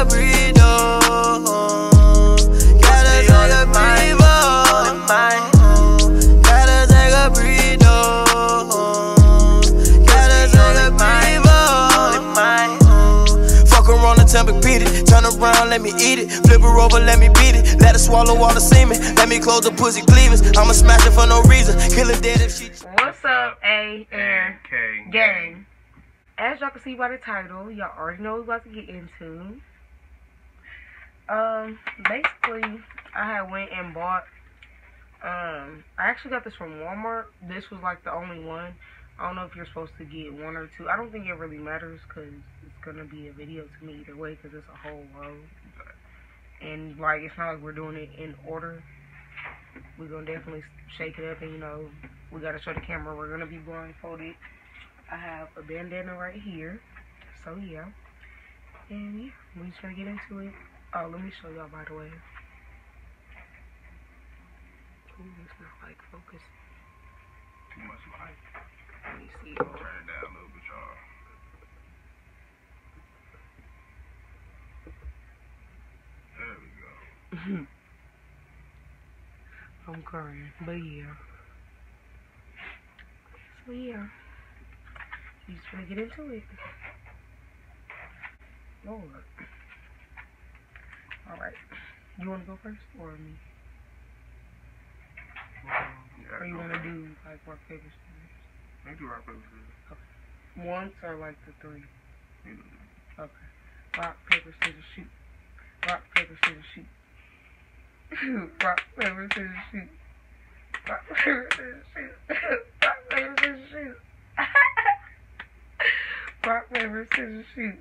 a breather. Gotta take a breather. Gotta take a breather. Gotta take a breather. Fuck around the temple, beat it. Turn around, let me eat it. Flip her over, let me beat it. Let her swallow all the semen. Let me close the pussy cleavage. I'ma smash it for no reason. Kill her dead if she. What's up, A and K gang? As y'all can see by the title, y'all already know what we're about to get into. Basically, I had went and bought, I actually got this from Walmart. This was like the only one. I don't know if you're supposed to get one or two. I don't think it really matters because it's going to be a video to me either way because it's a whole row. And like, it's not like we're doing it in order. We're going to definitely shake it up and, you know, we got to show the camera. We're going to be blindfolded. I have a bandana right here. So, yeah. And, yeah, we're just going to get into it. Oh, let me show y'all, by the way. Ooh, it's not, like, focused. Too much light. Let me see. Turn it down a little bit, y'all. There we go. I'm crying, but yeah. So yeah, you just gonna get into it. Lord. All right. You wanna go first or me? Yeah, Or you wanna do like rock paper scissors? I do rock paper scissors. Okay. Once or like the three? Mm-hmm. Okay. Rock paper scissors shoot. Rock paper scissors shoot. Rock paper scissors shoot. Rock paper scissors shoot. Rock paper scissors shoot. Rock paper scissors shoot.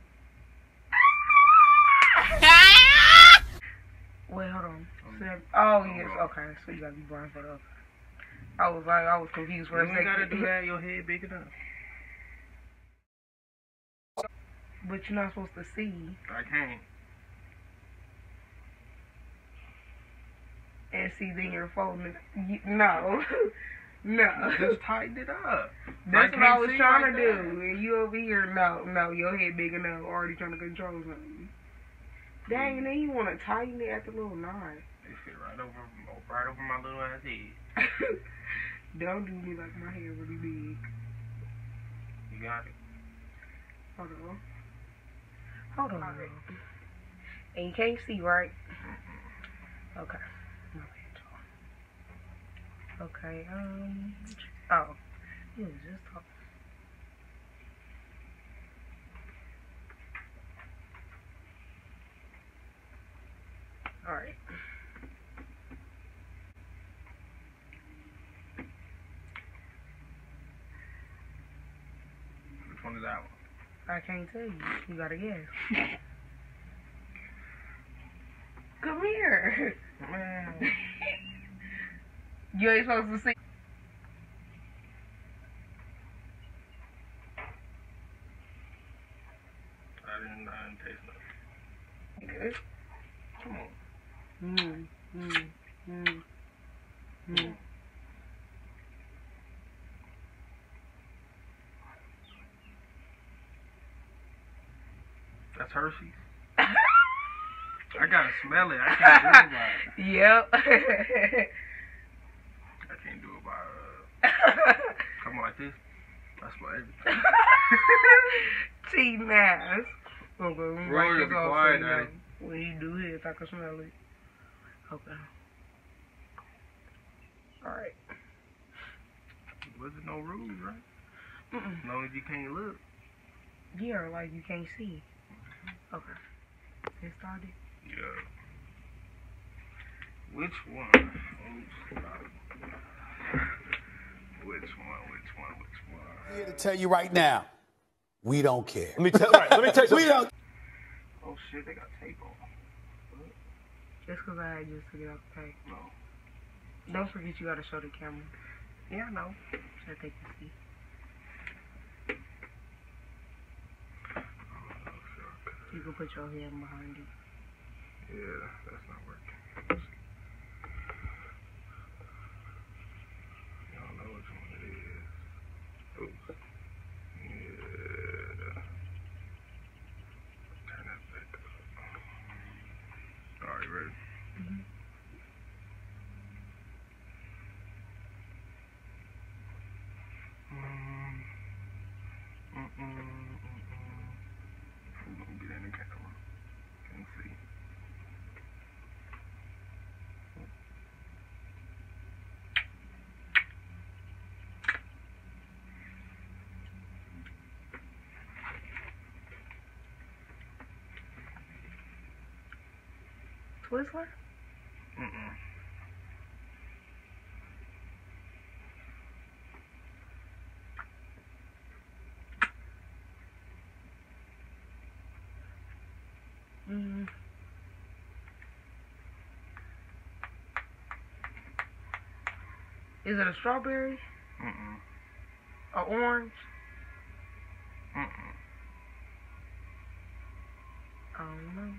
Wait, hold on. Oh yes, okay. So you gotta be blindfolded. Okay. I was confused for a second. You gotta do that. Your head big enough. But you're not supposed to see. I can't. And see, then you're folding it. No. No. Just tighten it up. That's what I was trying to do. That. And you over here, no, your head big enough, already trying to control something. Dang, and then you want to tighten it at the little knot. It fit right over my little ass head. Don't do me like my hair really big. You got it. Hold on. Hold on. And you can't see, right? Okay. My bad, y'all. Okay, oh. You was just talking. Alright. Which one is that one? I can't tell you. You gotta guess. Come here. Man. You ain't supposed to see. I didn't taste nothing. Good. Come on. That's Hershey's. I gotta smell it. I can't do it by Yep. I can't do it by come like this. That's my everything. T-Mass. Okay, Roy, be quiet, Daddy. When you do his, I can smell it. Okay. Alright. Wasn't no rules, right? Mm-mm. As long as you can't look. Yeah, like you can't see. Okay. Get started. Yeah. Which one? Which one? I'm here to tell you right now, we don't care. Let me tell you something. We don't. Oh shit, they got tape on. Just because I had just took it off the tape. No. Don't forget you gotta show the camera. Yeah, I know. So they can see. You can put your hand behind it. Yeah, that's not working. Y'all know which one it is. Oops. Yeah. Turn that back up. Twizzler? Mm-mm. Mm. Is it a strawberry? Mm-mm. A orange? Mm-mm. I don't know.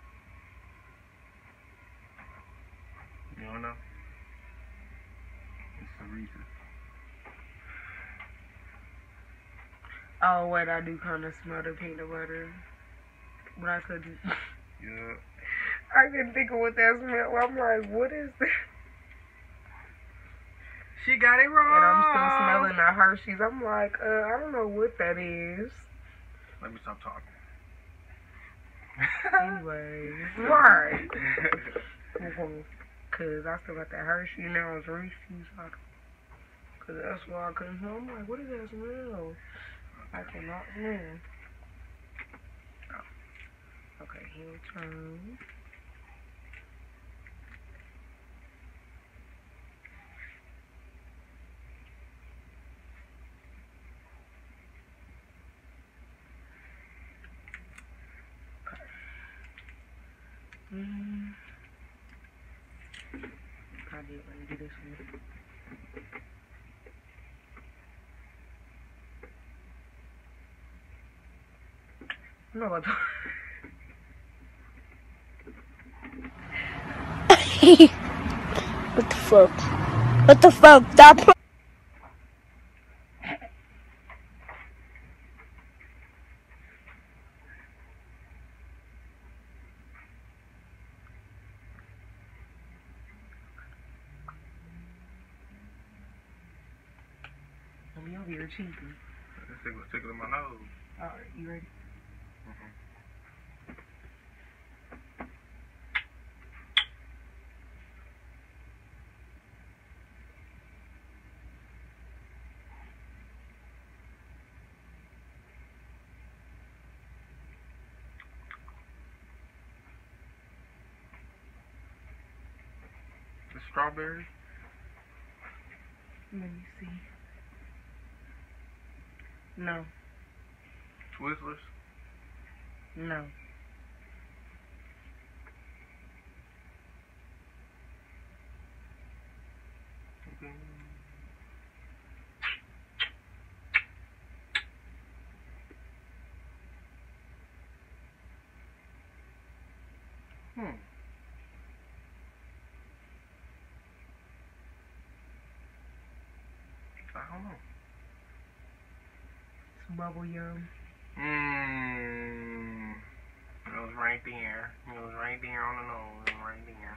You don't know? It's a Reese's. Oh, wait, I do kind of smell the peanut butter. But I couldn't. Yeah. I couldn't think of what that smelled. I'm like, what is this? She got it wrong. And I'm still smelling the Hershey's. I'm like, I don't know what that is. Let me stop talking. Anyways, right. Because I still got that Hershey and now it's Reese's. Because that's why I couldn't smell. I'm like, what is that smell? I cannot smell. Oh. Okay, heel turn. I did want to do this one. No, what the fuck? What the fuck? Stop. Let me over here cheating. This was tickling my nose. Alright, you ready? The strawberry. Let me see. No. Twizzlers. No. Okay. I don't know. It's bubble yum. It was right there. It was right there on the nose. It was right there.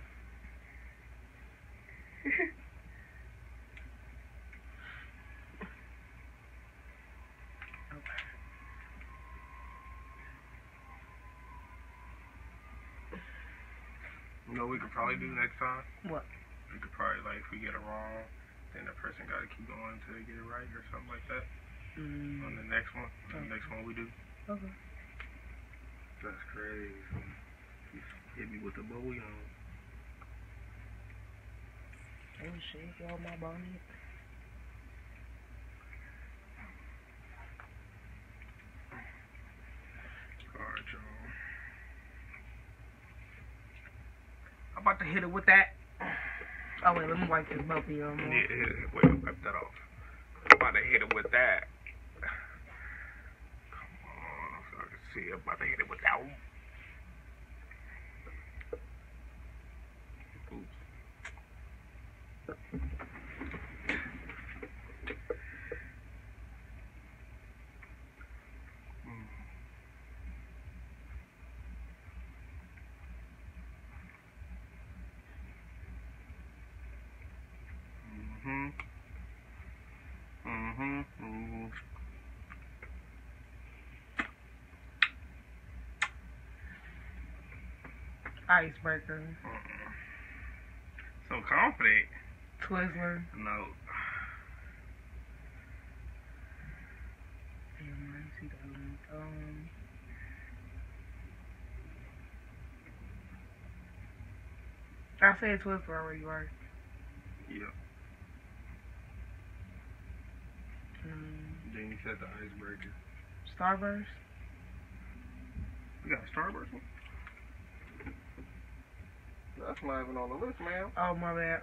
You know what we could probably do next time? What? We could probably, like, if we get it wrong, then the person got to keep going until they get it right or something like that. On the next one. The next one we do. Okay. That's crazy. You hit me with the bubble yum. Oh shit, y'all my bonnet. Alright, y'all. I'm about to hit it with that. Oh wait, let me wipe this bubble yum. Yeah, wait, wipe that off. I'm about to hit it with that. Come on, so I can see. I'm about to hit it with that. Oops. Icebreaker. So confident. Twizzler. No. Damn, I see the other one. I said Twizzler already, right? Yeah. Then you said the icebreaker. Starburst. You got a Starburst one? That's not even on the list, man. Oh, my bad.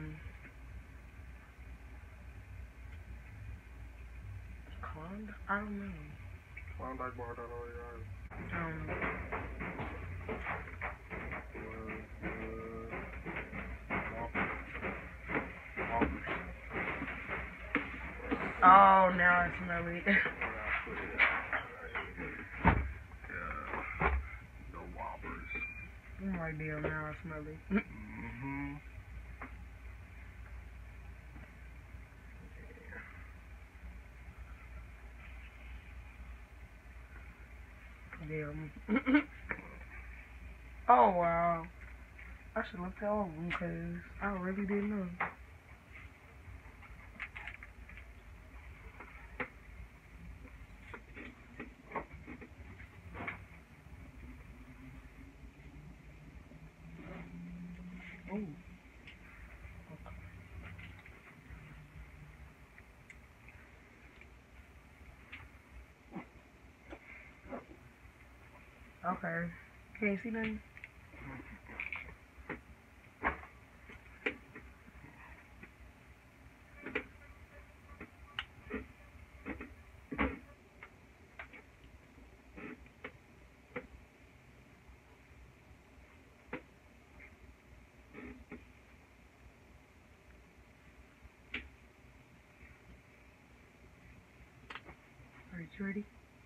Klondike? I don't know. Klondike bar that already got. Oh, now I smell it. The Whoppers. Oh my damn, now I smell it. Mm-hmm. Damn. Oh wow. I should look that over because I really didn't know. Oh. Okay. Can't see nothing? Alright, you ready?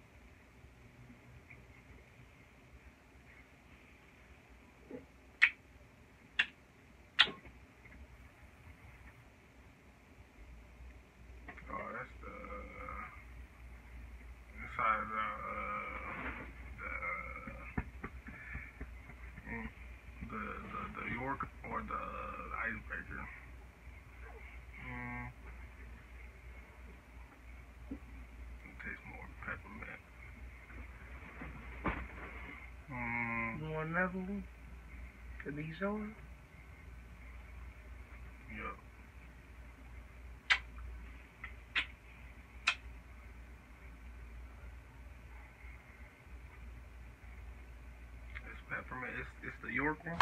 Oh, that's the inside of the York or the icebreaker. It tastes more peppermint. You want another one? To be sure? Yup. It's peppermint. It's the York one.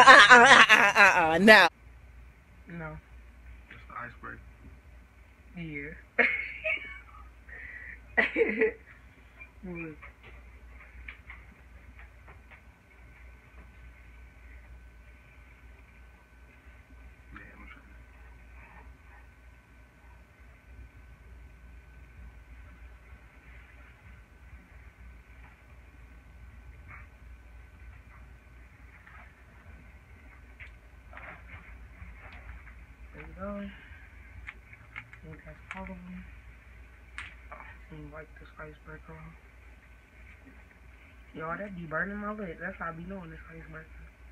No. No. It's the icebreaker. Yeah. Look. There you go. I think that's all of them. Seems like this icebreaker. Yo, that be burning my lip. That's how I be doing this icebreaker.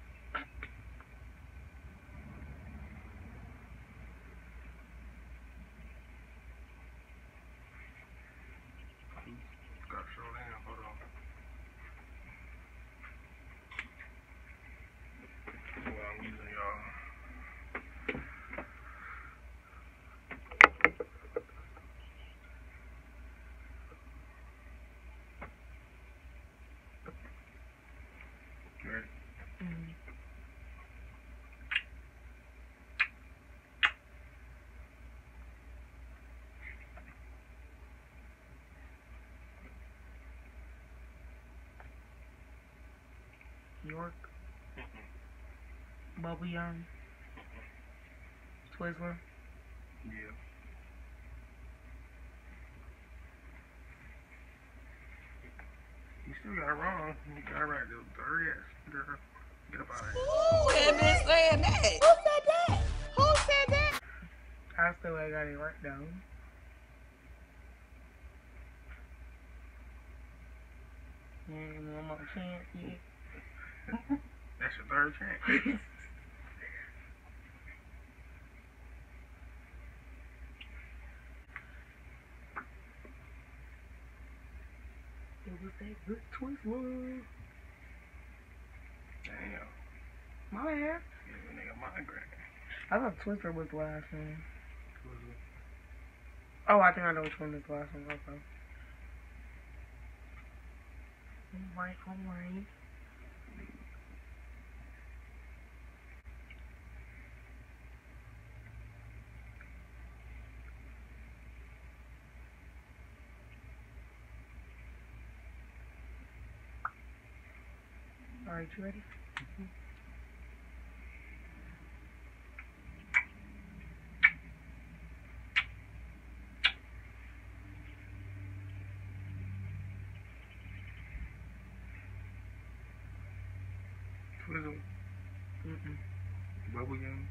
Gotta show down. Hold on. Well, I'm using y'all. You ready? York. Bubble Yum. Twizzler. Yeah. You still got it wrong. You got it right. The third yes. Girl, get up out of here. Who had been saying that? Who said that? Who said that? I still ain't got it right though. Yeah, one more chance, yeah. That's your third chance. It was that good Twizzler. Damn. My bad. Give a nigga migraine. I thought Twister was the last one. Oh, I think I know which one is the last one. Okay. Alright. Alright, you ready? Mm-hmm. Twizzle. Bubble gum.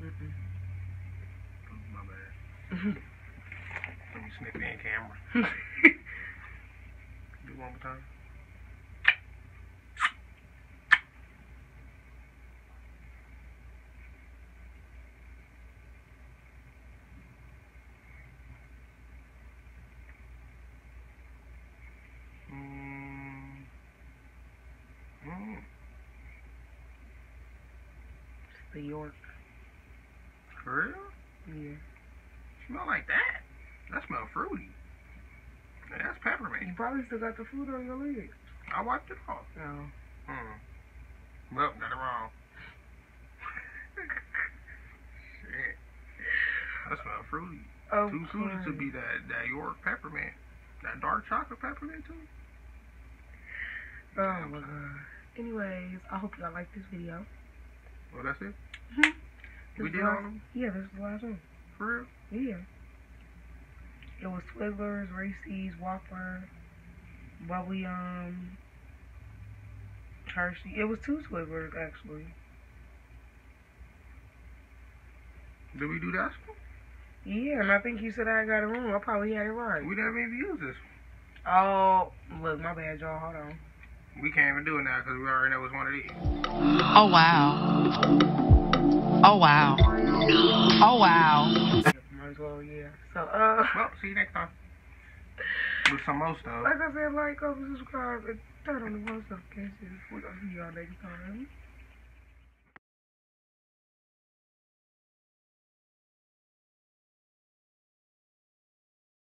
Oh, my bad. Let me sniff in camera. Do one more time. The York. For real? Yeah. Smell like that? That smells fruity. Yeah, that's peppermint. You probably still got the food on your legs. I wiped it off. No. Well, got it wrong. Shit. That smells fruity. Oh, Too fruity to be that York peppermint. That dark chocolate peppermint too. Oh my god. Anyways, I hope y'all like this video. Well, that's it? Mm-hmm. We did all of them? Yeah, this is the last one. For real? Yeah. It was Twizzlers, Reese's, Whopper, Bubble Yum, Hershey. It was 2 Twizzlers, actually. Did we do that one? Yeah, and I think you said I got it wrong. I probably had it right. We never even used this one. Oh, look, my bad, y'all. Hold on. We can't even do it now because we already know it's one of these. Oh, wow. Oh, wow. Oh, wow. Might as well, yeah. So, Well, see you next time. With some more stuff. like I said, like, comment, subscribe, and turn on the post notifications. We're gonna see y'all next time.